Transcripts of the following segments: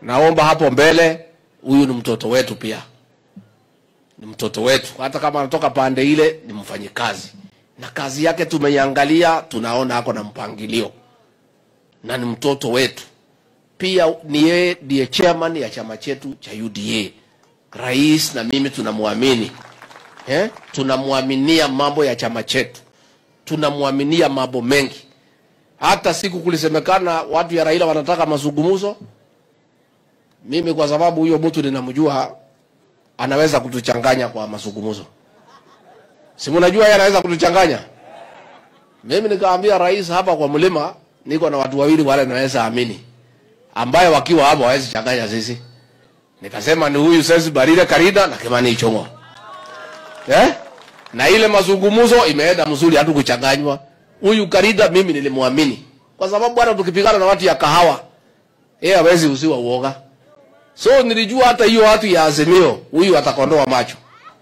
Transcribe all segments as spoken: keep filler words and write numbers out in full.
naomba hapo mbele, huyu ni mtoto wetu pia. Ni mtoto wetu. Hata kama anatoka pande ile, ni mfanyikazi. Na kazi yake tumeiangalia, tunaona hako na mpangilio. Na ni mtoto wetu. Pia ni yeye ndiye chairman ya chama chetu cha U D A. Rais na mimi tunamuamini. Eh? Tunamuaminia mambo ya chama chetu. Tunamuaminia mambo mengi. Hata siku kulisemekana watu ya Raila wanataka mazungumzo. Mimi kwa sababu huyo mtu ninamjua, anaweza kutuchanganya kwa mazungumzo. Si mnajua yeye anaweza kutuchanganya? Mimi nikaambia rais hapa kwa mlima, niko na watu wawili wale naweza amini, ambaye wakiwa hapo hawezi changanya sisi. Nikasema ni huyu sasa Barire Karida na Kimani Ichungwa. Eh? Na ile mazungumzo imeenda mzuri, hatu kuchanganywa. Huyu Karida mimi nilimwamini. Kwa sababu bwana tukipigana na watu ya kahawa, yeye hawezi usiwa uoga. So nilijua hata hiyo watu ya Azimio, huyu atakondoa macho.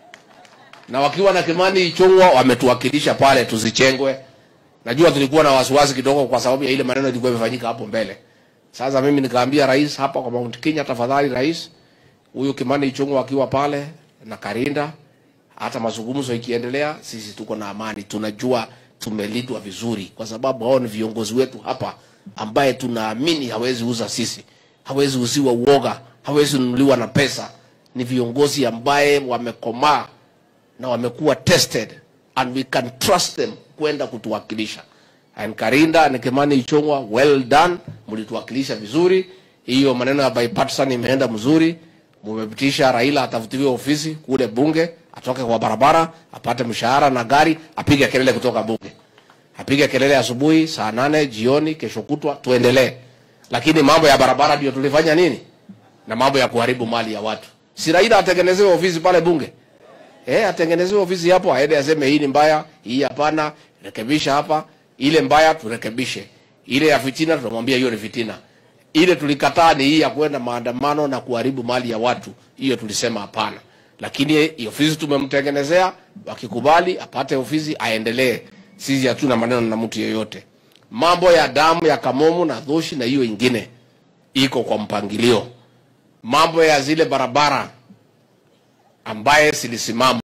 Na wakiwa na Kimani Ichungwa wametuwakilisha pale tusichengwe. Najua tulikuwa na wasiwasi kidogo kwa sababu ya ile maneno ilikuwa imefanyika hapo mbele. Sasa mimi nikaambia rais hapa kwa Mount Kenya, tafadhali rais, huyu Kimani Ichungwa akiwa pale na Karinda, hata mazungumzo ikiendelea, sisi tuko na amani. Tunajua tumelindwa vizuri kwa sababu hao ni viongozi wetu hapa ambaye tunaamini hawezi uza sisi. Hawezi usiwa uoga, hawezi nunuliwa na pesa. Ni viongozi ambaye wamekomaa na wamekuwa tested and we can trust them kwenda kutuwakilisha. And Karinda na Kimani Ichungwa, well done, mlituwakilisha vizuri. Hiyo maneno ya bipartisan imeenda mzuri. Mumepitisha Raila atafutiwe ofisi kule bunge, atoke kwa barabara, apate mshahara na gari, apige kelele kutoka bunge. Apige kelele asubuhi, saa nane, jioni, kesho kutwa, tuendelee. Lakini mambo ya barabara ndio tulifanya nini? Na mambo ya kuharibu mali ya watu. Si Raila atengenezewe ofisi pale bunge? Eh, atengenezewe ofisi hapo, aende aseme hii ni mbaya, hii hapana, rekebisha hapa, ile mbaya turekebishe. Ile ya fitina tunamwambia hiyo ni fitina. Ile tulikataa ni hii ya kwenda maandamano na kuharibu mali ya watu. Hiyo tulisema hapana. Lakini ofisi tumemtengenezea, wakikubali apate ofisi aendelee. Sisi hatuna maneno na mtu yeyote. Mambo ya damu ya Kamomu na Dhoshi na hiyo ingine iko kwa mpangilio. Mambo ya zile barabara ambaye silisimama